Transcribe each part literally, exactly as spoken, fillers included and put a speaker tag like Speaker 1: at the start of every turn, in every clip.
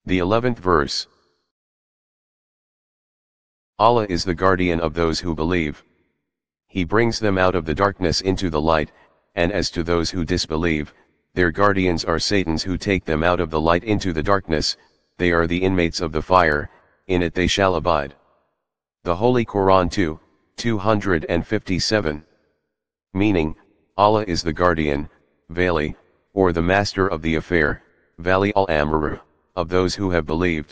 Speaker 1: The eleventh verse. Allah is the guardian of those who believe. He brings them out of the darkness into the light, and as to those who disbelieve, their guardians are Satans who take them out of the light into the darkness, they are the inmates of the fire, in it they shall abide. The Holy Quran two, two fifty-seven. Meaning, Allah is the guardian, Vali, or the master of the affair, Vali al-Amr, of those who have believed.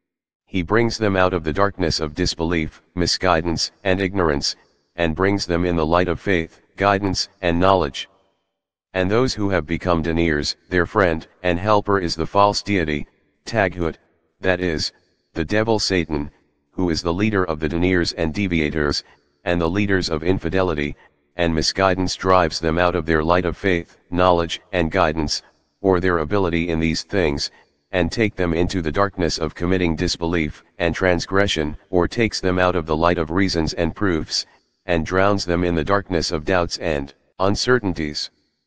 Speaker 1: He brings them out of the darkness of disbelief, misguidance, and ignorance, and brings them in the light of faith, guidance, and knowledge. And those who have become deniers, their friend and helper is the false deity, Taghut, that is, the devil Satan, who is the leader of the deniers and deviators, and the leaders of infidelity, and misguidance drives them out of their light of faith, knowledge, and guidance, or their ability in these things, and take them into the darkness of committing disbelief and transgression, or takes them out of the light of reasons and proofs, and drowns them in the darkness of doubts and uncertainties.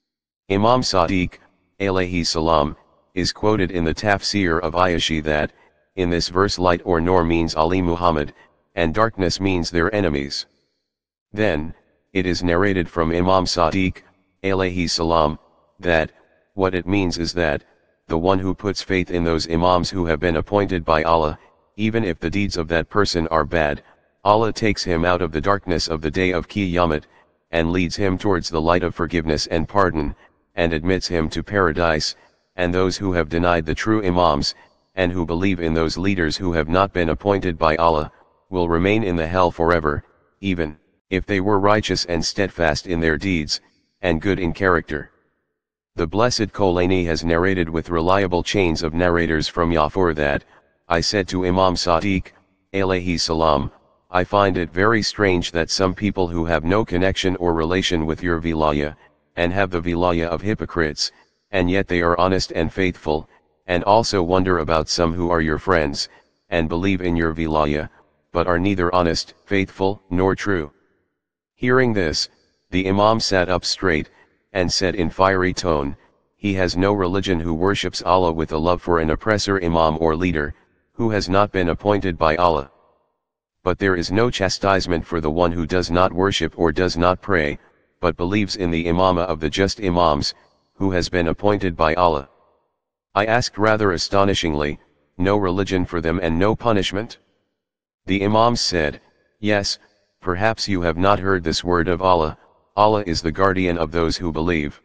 Speaker 1: Imam Sadiq, alayhi salam, is quoted in the tafsir of Ayashi that, in this verse light or nur means Ali Muhammad, and darkness means their enemies. Then, it is narrated from Imam Sadiq, alayhi salam, that, what it means is that, the one who puts faith in those imams who have been appointed by Allah, even if the deeds of that person are bad, Allah takes him out of the darkness of the day of Qiyamah, and leads him towards the light of forgiveness and pardon, and admits him to paradise, and those who have denied the true imams, and who believe in those leaders who have not been appointed by Allah, will remain in the hell forever, even if they were righteous and steadfast in their deeds, and good in character. The Blessed Kolani has narrated with reliable chains of narrators from Yafur that, I said to Imam Sadiq, alayhi salam, I find it very strange that some people who have no connection or relation with your vilaya, and have the vilaya of hypocrites, and yet they are honest and faithful, and also wonder about some who are your friends, and believe in your vilaya, but are neither honest, faithful, nor true. Hearing this, the Imam sat up straight, and said in fiery tone, he has no religion who worships Allah with a love for an oppressor imam or leader, who has not been appointed by Allah. But there is no chastisement for the one who does not worship or does not pray, but believes in the imama of the just imams, who has been appointed by Allah. I asked rather astonishingly, no religion for them and no punishment? The imams said, yes, perhaps you have not heard this word of Allah, Allah is the guardian of those who believe.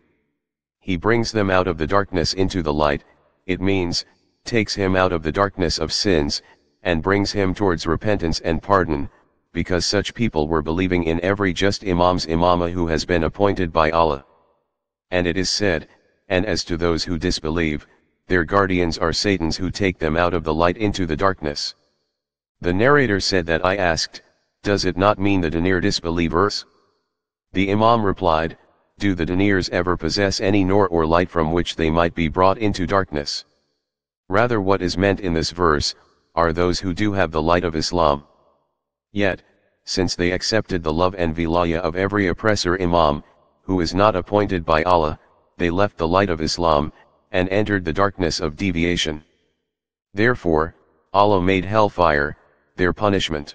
Speaker 1: He brings them out of the darkness into the light, it means, takes him out of the darkness of sins, and brings him towards repentance and pardon, because such people were believing in every just imam's imama who has been appointed by Allah. And it is said, and as to those who disbelieve, their guardians are Satans who take them out of the light into the darkness. The narrator said that I asked, does it not mean the denier disbelievers? The Imam replied, do the deniers ever possess any nur or light from which they might be brought into darkness? Rather what is meant in this verse, are those who do have the light of Islam. Yet, since they accepted the love and vilaya of every oppressor imam, who is not appointed by Allah, they left the light of Islam, and entered the darkness of deviation. Therefore, Allah made hellfire their punishment.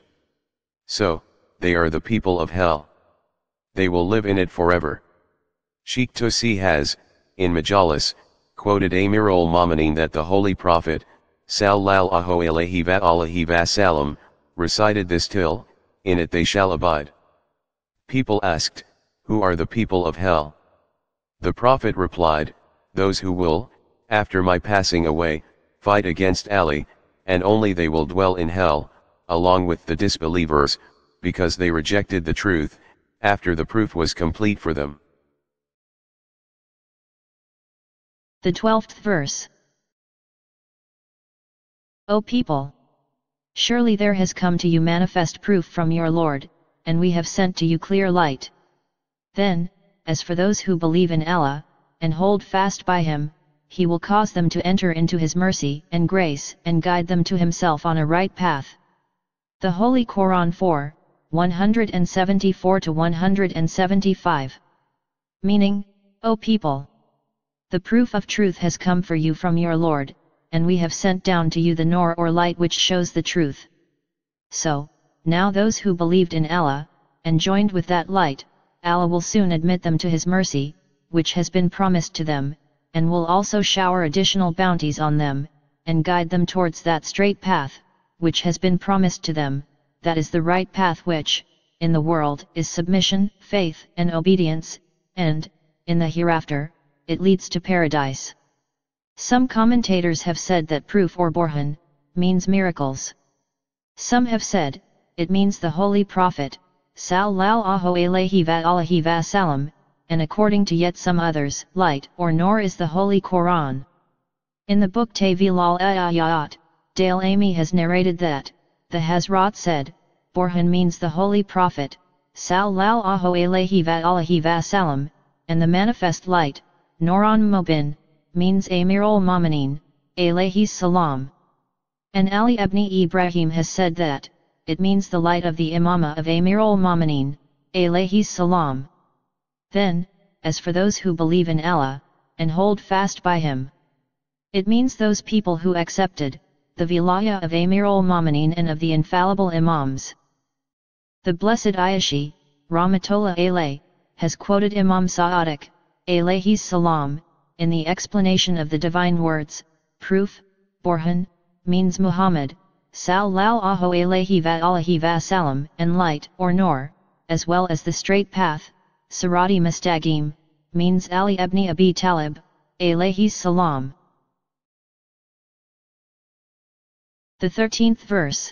Speaker 1: So, they are the people of hell. They will live in it forever. Sheikh Tusi has, in Majalis, quoted Amir al-Mu'minin that the Holy Prophet, sallallahu alayhi wa alihi wa sallam, recited this till, in it they shall abide. People asked, who are the people of hell? The Prophet replied, those who will, after my passing away, fight against Ali, and only they will dwell in hell, along with the disbelievers, because they rejected the truth, after the proof was complete for them.
Speaker 2: The twelfth verse. O people! Surely there has come to you manifest proof from your Lord, and we have sent to you clear light. Then, as for those who believe in Allah, and hold fast by Him, He will cause them to enter into His mercy and grace and guide them to Himself on a right path. The Holy Quran four, one seventy-four to one seventy-five. Meaning, O people! The proof of truth has come for you from your Lord, and we have sent down to you the Nur or light which shows the truth. So, now those who believed in Allah, and joined with that light, Allah will soon admit them to His mercy, which has been promised to them, and will also shower additional bounties on them, and guide them towards that straight path, which has been promised to them, that is the right path which, in the world, is submission, faith, and obedience, and, in the hereafter, it leads to paradise. Some commentators have said that proof or burhan means miracles. Some have said, it means the Holy Prophet, sallallahu alayhi wa alihi wa sallam, and according to yet some others, light or nur is the Holy Quran. In the book Tawil al-Ayat, Dale Amy has narrated that, the Hazrat said, burhan means the Holy Prophet, sallallahu alayhi wa alihi wa sallam, and the manifest light, Nuran Mubin, means Amirul Mu'minin, alayhi salam. And Ali ibn Ibrahim has said that, it means the light of the Imamah of Amirul Mu'minin, alayhi salam. Then, as for those who believe in Allah, and hold fast by Him, it means those people who accepted the Vilayah of Amirul Mu'minin and of the infallible Imams. The Blessed Ayashi, Rahmatullah alayh, has quoted Imam Sadiq, alayhi salam, in the explanation of the divine words, proof, burhan, means Muhammad, sallallahu alayhi wa alihi wa sallam, and light or nur, as well as the straight path, Sirati Mustaqim, means Ali ibn Abi Talib, alayhi salam. The thirteenth verse.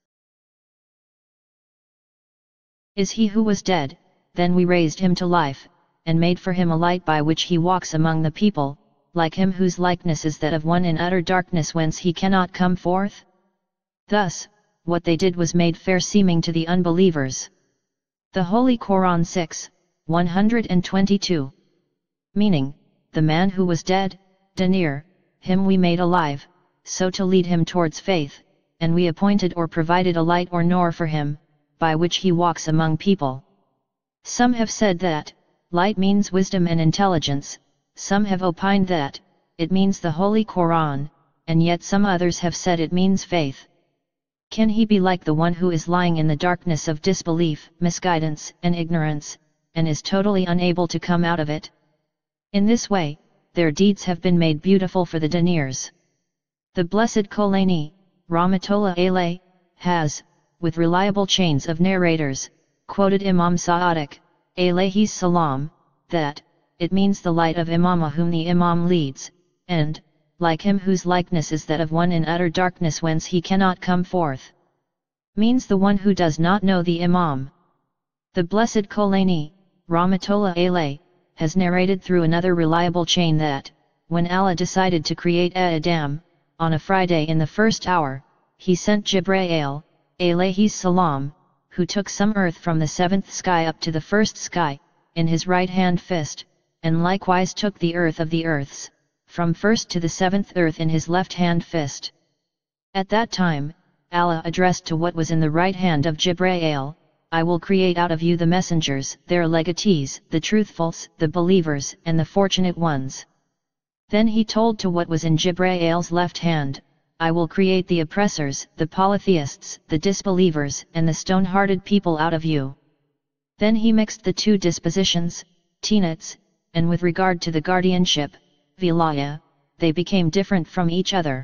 Speaker 2: Is he who was dead, then we raised him to life, and made for him a light by which he walks among the people, like him whose likeness is that of one in utter darkness whence he cannot come forth? Thus, what they did was made fair seeming to the unbelievers. The Holy Quran six, one hundred twenty-two. Meaning, the man who was dead, Danir, him we made alive, so to lead him towards faith, and we appointed or provided a light or nur for him, by which he walks among people. Some have said that, light means wisdom and intelligence, some have opined that, it means the Holy Quran, and yet some others have said it means faith. Can he be like the one who is lying in the darkness of disbelief, misguidance, and ignorance, and is totally unable to come out of it? In this way, their deeds have been made beautiful for the Danirs. The Blessed Kolani, Rahmatullah alayh, has, with reliable chains of narrators, quoted Imam Sadiq, alayhi salam, that, it means the light of Imamah whom the Imam leads, and, like him whose likeness is that of one in utter darkness whence he cannot come forth, means the one who does not know the Imam. The Blessed Kolani, Rahmatullah alayh, has narrated through another reliable chain that, when Allah decided to create Adam, on a Friday in the first hour, He sent Jibrail, alayhi salam, who took some earth from the seventh sky up to the first sky, in his right hand fist, and likewise took the earth of the earths, from first to the seventh earth in his left hand fist. At that time, Allah addressed to what was in the right hand of Jibrail, I will create out of you the messengers, their legatees, the truthfuls, the believers, and the fortunate ones. Then he told to what was in Jibrail's left hand, I will create the oppressors, the polytheists, the disbelievers, and the stone-hearted people out of you. Then he mixed the two dispositions, tenets, and with regard to the guardianship, Vilayah, they became different from each other.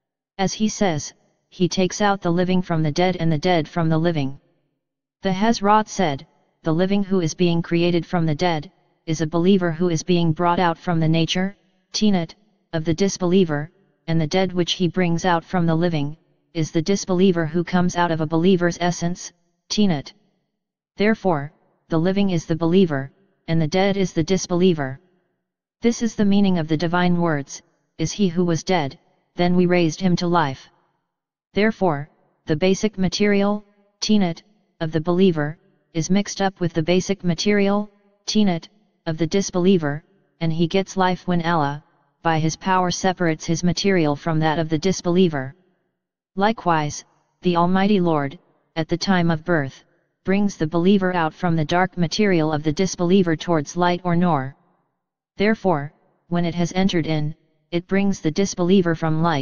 Speaker 2: As he says, he takes out the living from the dead and the dead from the living. The Hazrat said, the living who is being created from the dead, is a believer who is being brought out from the nature, tenet, of the disbeliever, and the dead which he brings out from the living, is the disbeliever who comes out of a believer's essence, tenet. Therefore, the living is the believer, and the dead is the disbeliever. This is the meaning of the divine words, is he who was dead, then we raised him to life. Therefore, the basic material, tenet, of the believer, is mixed up with the basic material, tenet, of the disbeliever, and he gets life when Allah, by His power separates his material from that of the disbeliever. Likewise, the Almighty Lord, at the time of birth, brings the believer out from the dark material of the disbeliever towards light or nur. Therefore, when it has entered in, it brings the disbeliever from light,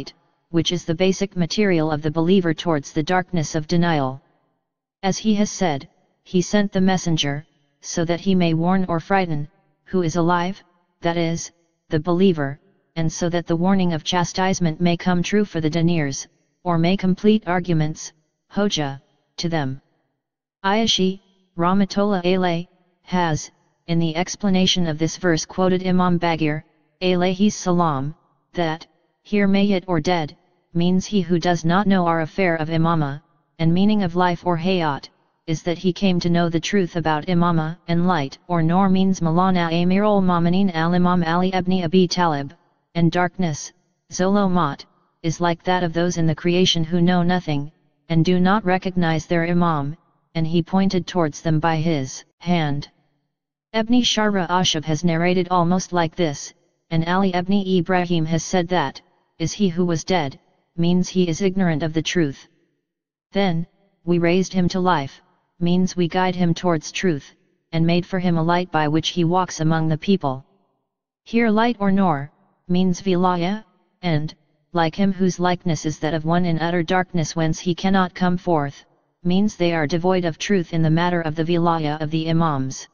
Speaker 2: which is the basic material of the believer towards the darkness of denial. As he has said, he sent the messenger, so that he may warn or frighten, who is alive, that is, the believer, and so that the warning of chastisement may come true for the deniers, or may complete arguments, hoja, to them. Ayashi, Rahmatullah alayh, has, in the explanation of this verse quoted Imam Bagir, alayhi salam, that, here mayyit or dead, means he who does not know our affair of imama, and meaning of life or hayat, is that he came to know the truth about imama, and light or nur means Maulana Amirul Mu'minin al-Imam Ali ibn Abi Talib, and darkness, zolomat, is like that of those in the creation who know nothing, and do not recognize their imam, and he pointed towards them by his hand. Ibn Shara Ashab has narrated almost like this, and Ali ibn Ibrahim has said that, is he who was dead, means he is ignorant of the truth. Then, we raised him to life, means we guide him towards truth, and made for him a light by which he walks among the people. Here light or nur, means vilaya, and, like him whose likeness is that of one in utter darkness whence he cannot come forth, means they are devoid of truth in the matter of the vilaya of the imams.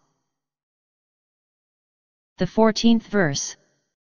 Speaker 2: The fourteenth verse.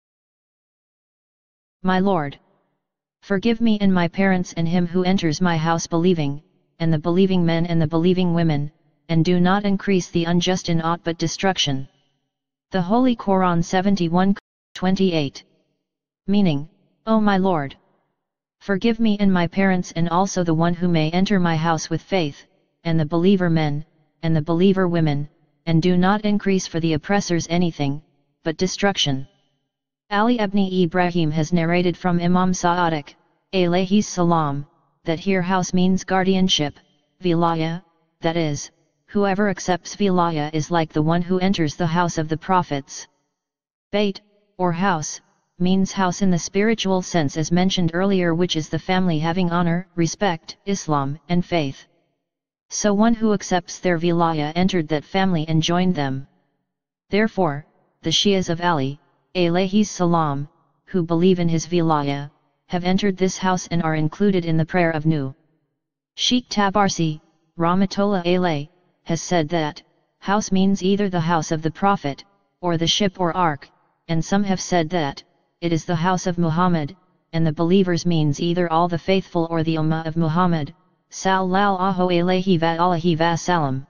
Speaker 2: My Lord, forgive me and my parents and him who enters my house believing, and the believing men and the believing women, and do not increase the unjust in aught but destruction. The Holy Quran seventy-one twenty-eight. Meaning, O my Lord, forgive me and my parents and also the one who may enter my house with faith, and the believer men, and the believer women, and do not increase for the oppressors anything, but destruction. Ali ibn Ibrahim has narrated from Imam Sa'adiq, alayhi salam, that here house means guardianship, vilaya, that is, whoever accepts vilaya is like the one who enters the house of the prophets. Bayt, or house, means house in the spiritual sense as mentioned earlier, which is the family having honor, respect, Islam, and faith. So one who accepts their vilaya entered that family and joined them. Therefore, the Shias of Ali, alayhi salam, who believe in his vilaya, have entered this house and are included in the prayer of Nu. Sheikh Tabarsi, Rahmatullah alayh, has said that, house means either the house of the Prophet, or the ship or ark, and some have said that, it is the house of Muhammad, and the believers means either all the faithful or the Ummah of Muhammad, sallallahu alayhi wa alihi wa sallam.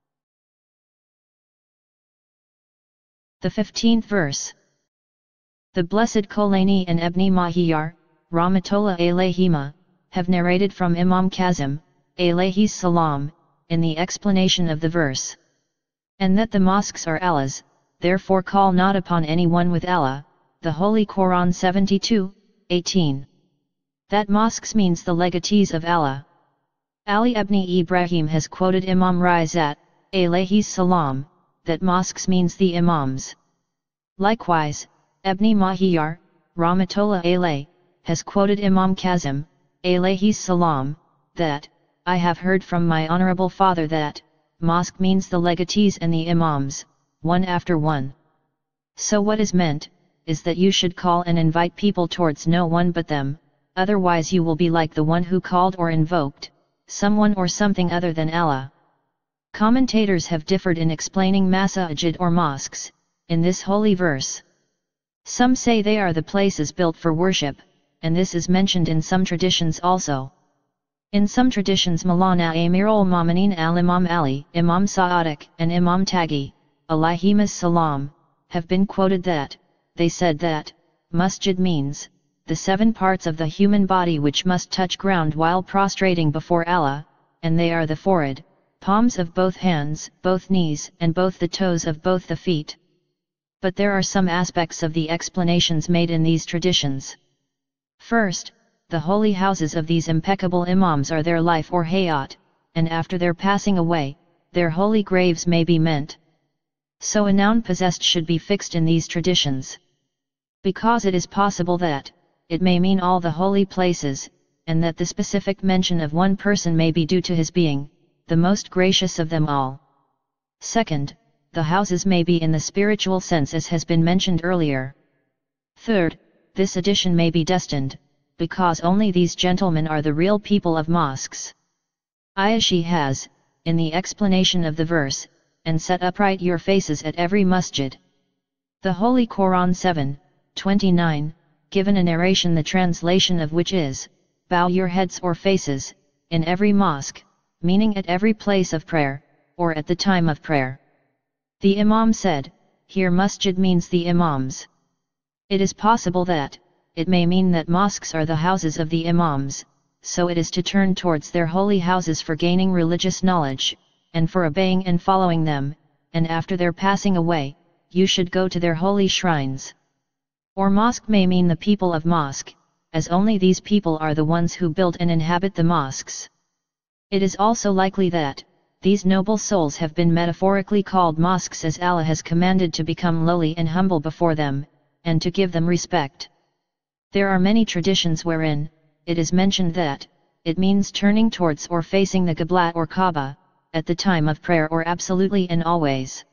Speaker 2: The fifteenth verse. The Blessed Kolani and Ibn Mahiyar, Rahmatullah alayhima, have narrated from Imam Kazim, alayhi salam, in the explanation of the verse. And that the mosques are Allah's, therefore call not upon anyone with Allah, the Holy Quran seventy-two eighteen. That mosques means the legatees of Allah. Ali ibn Ibrahim has quoted Imam Rizat, alayhi salam, that mosques means the imams. Likewise, Ibn Mahiyar, Rahmatullah alayh, has quoted Imam Kazim, alayhi salam, that, I have heard from my honorable father that, mosque means the legatees and the imams, one after one. So what is meant, is that you should call and invite people towards no one but them, otherwise you will be like the one who called or invoked, someone or something other than Allah. Commentators have differed in explaining masajid or mosques, in this holy verse. Some say they are the places built for worship, and this is mentioned in some traditions also. In some traditions Maulana Amirul Mu'minin al-Imam Ali, Imam Sa'adiq, and Imam Taghi, alayhimus salam, have been quoted that, they said that, masjid means, the seven parts of the human body which must touch ground while prostrating before Allah, and they are the forehead, palms of both hands, both knees, and both the toes of both the feet. But there are some aspects of the explanations made in these traditions. First, the holy houses of these impeccable imams are their life or hayat, and after their passing away, their holy graves may be meant. So a noun possessed should be fixed in these traditions. Because it is possible that, it may mean all the holy places, and that the specific mention of one person may be due to his being, the most gracious of them all. Second, the houses may be in the spiritual sense as has been mentioned earlier. Third, this addition may be destined, because only these gentlemen are the real people of mosques. Ayashi has, in the explanation of the verse, and set upright your faces at every masjid. The Holy Quran seven twenty-nine, given a narration the translation of which is, bow your heads or faces, in every mosque, meaning at every place of prayer, or at the time of prayer. The Imam said, here masjid means the Imams. It is possible that, it may mean that mosques are the houses of the Imams, so it is to turn towards their holy houses for gaining religious knowledge, and for obeying and following them, and after their passing away, you should go to their holy shrines. Or mosque may mean the people of mosque, as only these people are the ones who build and inhabit the mosques. It is also likely that, these noble souls have been metaphorically called mosques as Allah has commanded to become lowly and humble before them, and to give them respect. There are many traditions wherein, it is mentioned that, it means turning towards or facing the Qibla or Kaaba, at the time of prayer or absolutely and always.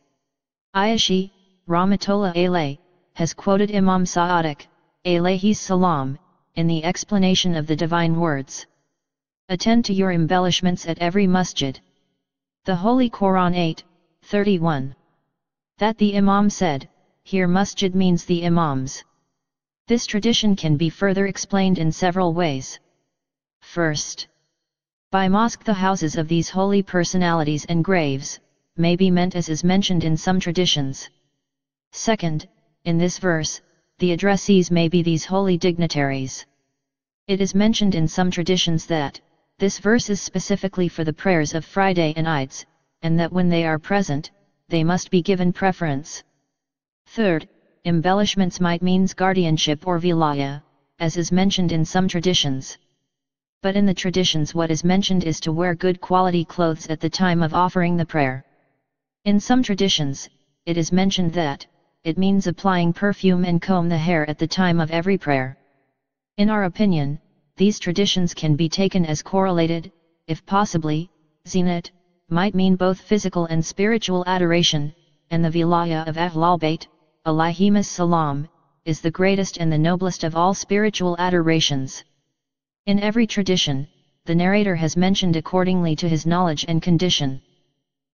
Speaker 2: Ayashi, Rahmatullah alayh, has quoted Imam Sadiq, alayhi salam, in the explanation of the divine words. Attend to your embellishments at every masjid. The Holy Quran eight thirty-one. That the Imam said, here masjid means the Imams. This tradition can be further explained in several ways. First, by mosque the houses of these holy personalities and graves, may be meant as is mentioned in some traditions. Second, in this verse, the addressees may be these holy dignitaries. It is mentioned in some traditions that, this verse is specifically for the prayers of Friday and Eids, and that when they are present, they must be given preference. Third, embellishments might means guardianship or vilaya, as is mentioned in some traditions. But in the traditions what is mentioned is to wear good quality clothes at the time of offering the prayer. In some traditions, it is mentioned that, it means applying perfume and comb the hair at the time of every prayer. In our opinion, these traditions can be taken as correlated, if possibly, zinat, might mean both physical and spiritual adoration, and the vilaya of Ahlul Bayt, alayhimus salam, is the greatest and the noblest of all spiritual adorations. In every tradition, the narrator has mentioned accordingly to his knowledge and condition.